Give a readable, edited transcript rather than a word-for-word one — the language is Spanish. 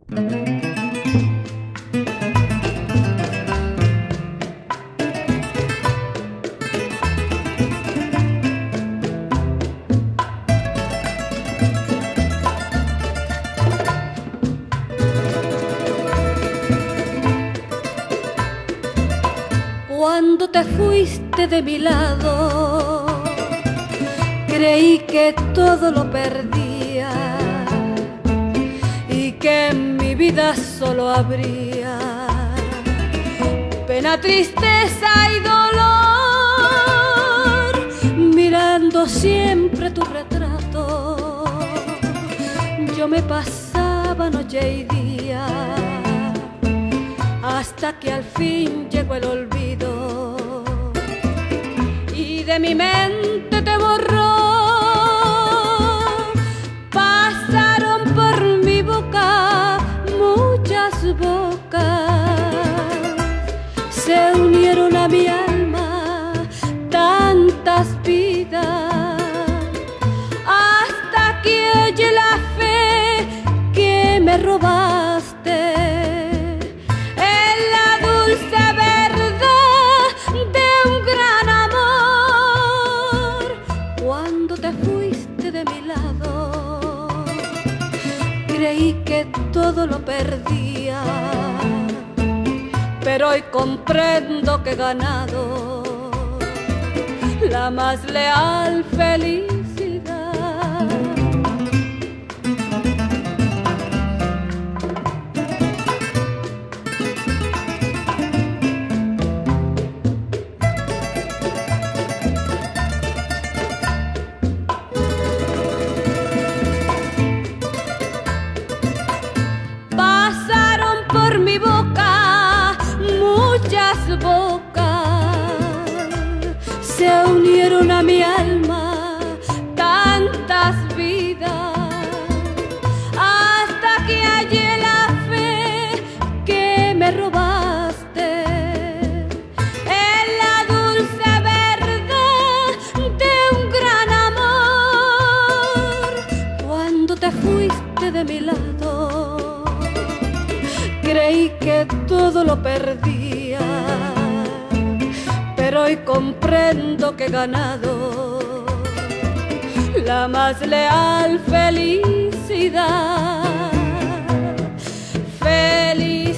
Cuando te fuiste de mi lado, creí que todo lo perdía y que en mi vida solo habría pena, tristeza y dolor. Mirando siempre tu retrato, yo me pasaba noche y día, hasta que al fin llegó el olvido y de mi mente te borró. Pasaron por mi boca muchas bocas, se unieron a mi alma tantas vidas, hasta que hallé la fe que me robaste, que todo lo perdía, pero hoy comprendo que he ganado la más leal felicidad. Se unieron a mi alma tantas vidas, hasta que hallé la fe que me robaste, en la dulce verdad de un gran amor. Cuando te fuiste de mi lado, creí que todo lo perdía, pero hoy comprendo que he ganado la más leal felicidad. Feliz